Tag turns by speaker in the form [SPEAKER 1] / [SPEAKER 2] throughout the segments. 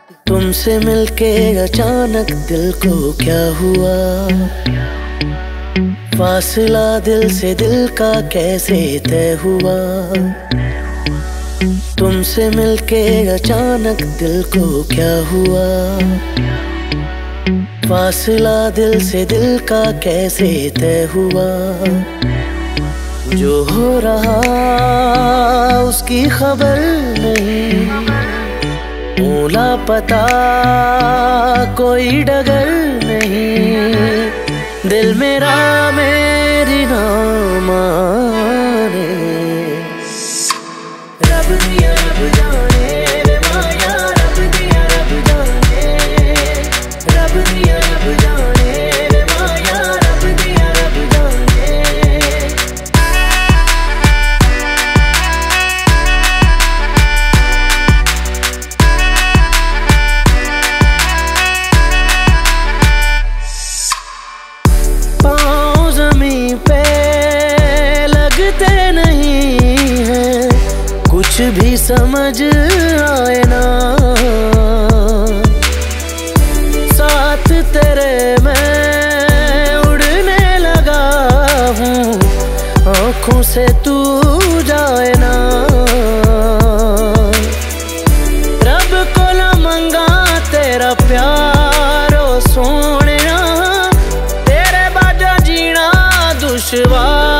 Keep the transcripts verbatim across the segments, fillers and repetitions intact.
[SPEAKER 1] तुमसे मिलके अचानक दिल को क्या हुआ, फासला दिल से दिल का कैसे तय हुआ। तुमसे मिलके अचानक दिल को क्या हुआ, फासला दिल से दिल का कैसे तय हुआ। जो हो रहा उसकी खबर नहीं, मूला पता कोई डगर नहीं। दिल मेरा मेरी ना माने, रब दिया रब जाने रे माया, रब दिया रब जाने, रब दिया रब जाने रे माया, रब दिया रब जाने। पाँव ज़मीं पे लगते नहीं हैं, कुछ भी समझ आए ना। साथ तेरे मैं उड़ने लगा हूँ, आँखों से तू जाए ना। रब को न मंगा तेरा प्यार ओ सोनिया, तेरे बाजा जीना दुश्वार।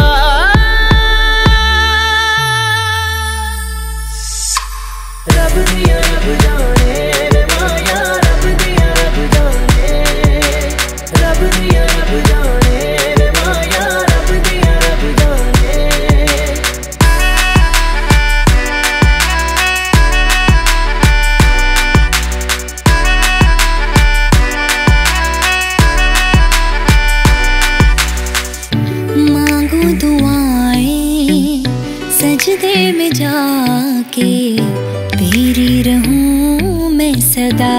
[SPEAKER 1] रब दिया रब जाने रे माया, रब दिया रब जाने, रब दिया रब जाने रे माया, रब दिया रब जाने।
[SPEAKER 2] मांगू दुआएं सजदे में जाके, तेरी रहूं मैं सदा।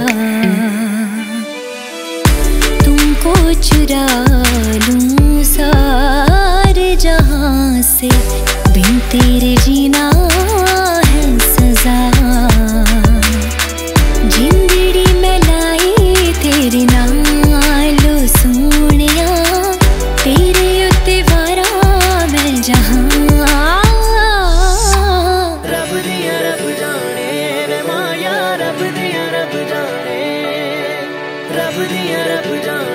[SPEAKER 2] तुमको चुरा लूं सारे जहां से, बिन तेरे जीना है सजा। जिंदड़ी में लाई तेरे नालो सोनिया, तेरे उत्ते वारा मैं जहां।
[SPEAKER 1] रब दिया रब जाने रे माया, रब दिया रब जाने, रब दिया रब जाने।